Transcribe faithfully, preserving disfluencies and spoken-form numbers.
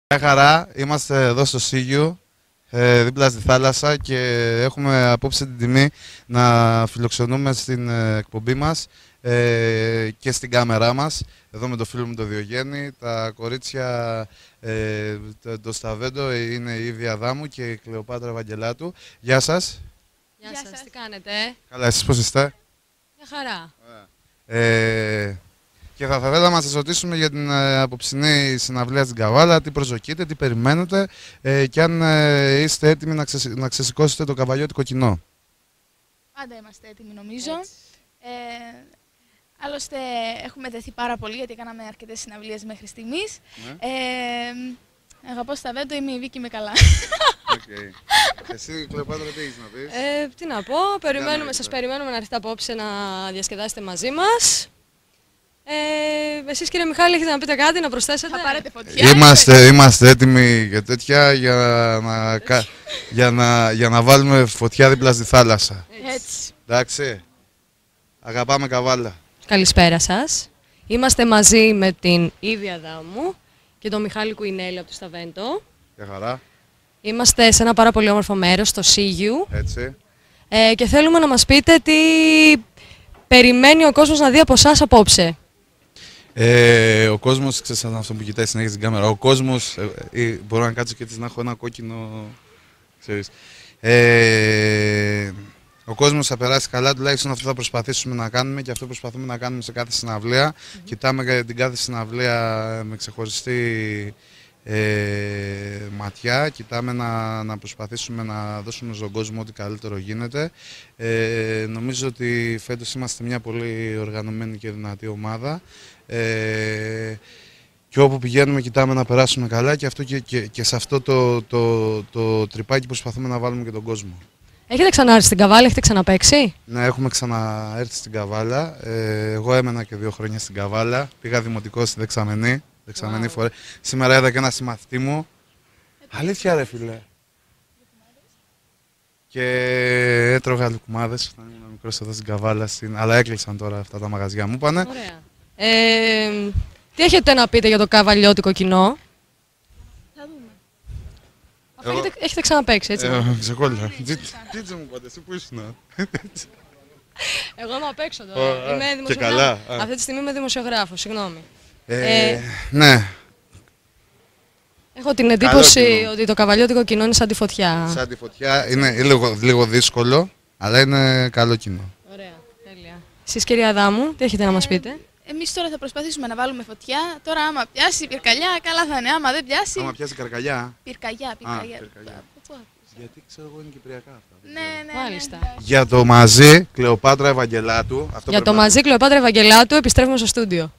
Μια χαρά, είμαστε εδώ στο Σίγιου, ε, δίπλα στη θάλασσα και έχουμε απόψε την τιμή να φιλοξενούμε στην ε, εκπομπή μας ε, και στην κάμερά μας, εδώ με το φίλο μου το Διογέννη. Τα κορίτσια, ε, το, το Σταβέντο είναι η Ήβη Αδάμου και η Κλεοπάτρα Ευαγγελάτου. Γεια σας. Γεια σας, σας, τι κάνετε? Καλά, εσείς πώς είστε? Μια χαρά. Ε, Και θα θέλαμε να σας ρωτήσουμε για την ε, απόψινή συναυλία στην Καβάλα, τι προσδοκείτε, τι περιμένετε ε, και αν ε, είστε έτοιμοι να, ξεσ... να ξεσηκώσετε το καβαλιώτικο κοινό. Πάντα είμαστε έτοιμοι νομίζω. Ε, άλλωστε έχουμε δεθεί πάρα πολύ γιατί κάναμε αρκετές συναυλίες μέχρι στιγμής. Ναι. Ε, αγαπώ Σταβέντο, είμαι η Βίκη, είμαι καλά. Okay. Εσύ, Κλεοπάτρα, τι έχεις να πεις? Ε, τι να πω, περιμένουμε, σας περιμένουμε να έρθετε απόψε να διασκεδάσετε μαζί μας. Ε, εσείς κύριε Μιχάλη έχετε να πείτε κάτι, να προσθέσετε? Θα πάρετε φωτιά. Είμαστε, είμαστε έτοιμοι για τέτοια, για να, για, να, για να βάλουμε φωτιά δίπλα στη θάλασσα. Έτσι. Εντάξει, αγαπάμε Καβάλα. Καλησπέρα σας. Είμαστε μαζί με την Ήβη Αδάμου και τον Μιχάλη Κουινέλη από το Σταβέντο. Για χαρά. Είμαστε σε ένα πάρα πολύ όμορφο μέρος, στο Σίγιου. Έτσι. Ε, και θέλουμε να μας πείτε τι περιμένει ο κόσμος να δει από εσάς απόψε. Ε, ο κόσμος, ξέρεις αυτό που κοιτάει συνέχεια στην κάμερα, ο κόσμος, ε, ε, μπορώ να κάτσω και έτσι να έχω ένα κόκκινο, ξέρεις. Ε, ο κόσμος θα περάσει καλά, τουλάχιστον αυτό θα προσπαθήσουμε να κάνουμε και αυτό προσπαθούμε να κάνουμε σε κάθε συναυλία. Mm-hmm. Κοιτάμε την κάθε συναυλία με ξεχωριστή ε, ματιά, κοιτάμε να, να προσπαθήσουμε να δώσουμε στον κόσμο ό,τι καλύτερο γίνεται. Ε, νομίζω ότι φέτος είμαστε μια πολύ οργανωμένη και δυνατή ομάδα. Ε, και όπου πηγαίνουμε κοιτάμε να περάσουμε καλά και, αυτό και, και, και σε αυτό το, το, το τρυπάκι προσπαθούμε να βάλουμε και τον κόσμο. Έχετε ξανάρθει στην Καβάλα, έχετε ξαναπαίξει? Ναι, έχουμε ξαναέρθει στην Καβάλα. Ε, εγώ έμενα και δύο χρόνια στην Καβάλα. Πήγα δημοτικό στη Δεξαμενή. Δεξαμενή wow. φορέ. Σήμερα είδα και ένα συμμαθητή μου. Αλήθεια ρε φίλε. Και έτρωγα λουκουμάδες όταν ήμουν μικρός εδώ στην Καβάλα, στην... αλλά έκλεισαν τώρα αυτά τα μαγαζιά μου, πάνε. Ωραία. Ε, τι έχετε να πείτε για το καβαλιώτικο κοινό? Θα δούμε. Αφού έχετε, έχετε ξαναπαίξει, έτσι? Ε, ξεκόλλησα. Τι μου πάτε, εσύ που ήσουν? Εγώ είμαι απ' έξω τώρα. Είμαι δημοσιογράφος. Και καλά. Αυτή τη στιγμή είμαι δημοσιογράφος, συγγνώμη. Ε, ε, ναι. Έχω την εντύπωση ότι το καβαλιώτικο κοινό είναι σαν τη φωτιά. Σαν τη φωτιά, είναι λίγο, λίγο δύσκολο, αλλά είναι καλό κοινό. Ωραία, τέλεια. Εσείς κυρία Αδάμου, τι έχετε να μας πείτε? Εμείς τώρα θα προσπαθήσουμε να βάλουμε φωτιά. Τώρα άμα πιάσει πυρκαλιά, καλά θα είναι. Άμα δεν πιάσει... Άμα πιάσει καρκαλιά. Πυρκαγιά, πυρκαγιά. Α, πυρκαγιά. Γιατί ξέρω εγώ είναι κυπριακά αυτά. Ναι, ναι, ναι. Μάλιστα. Για το μαζί Κλεοπάτρα Ευαγγελάτου. Αυτό Για το μαζί Κλεοπάτρα Ευαγγελάτου επιστρέφουμε στο στούντιο.